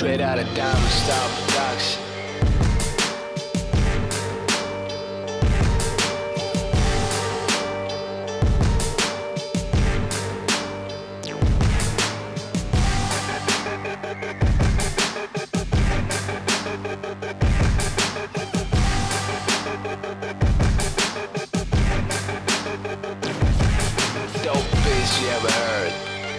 Straight out of Diamond Star Production. Dope bass you ever heard.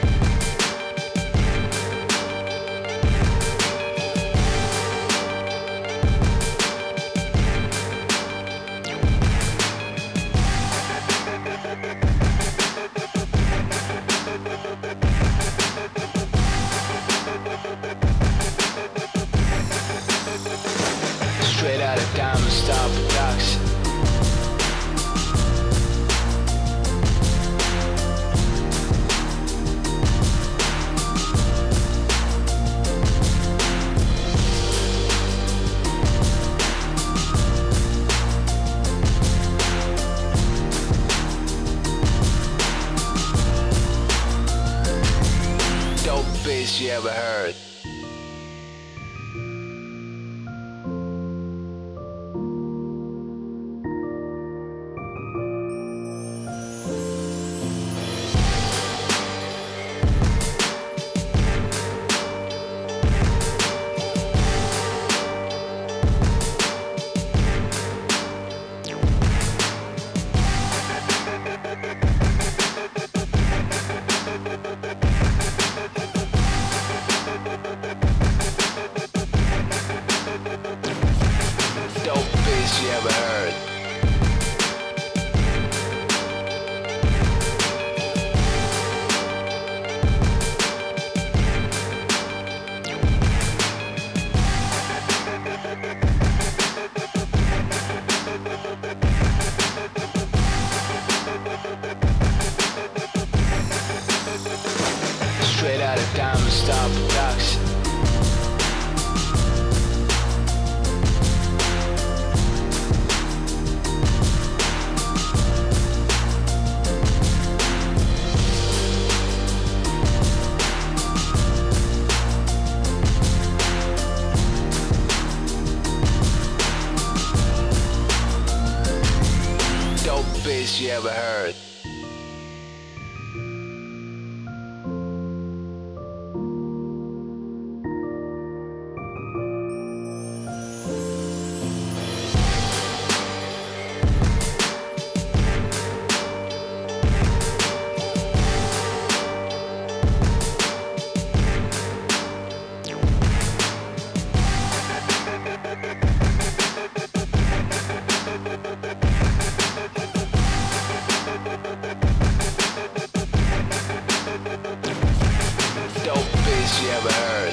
Straight out of Diamond Star Production. Dope bass you ever heard. Dope bass you ever heard. Straight out of Diamond Star Production. Dope bass you ever heard. Dope bass you ever heard.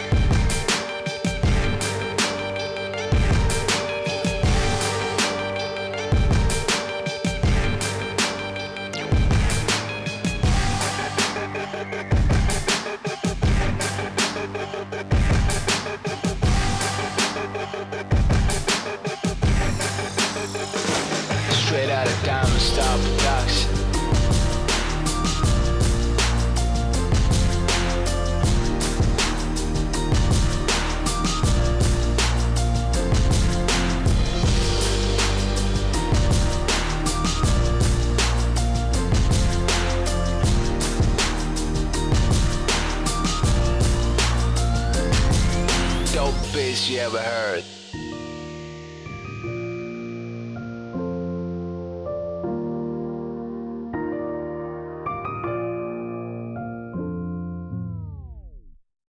Straight out of Diamond Star Production. Dope bass you ever heard.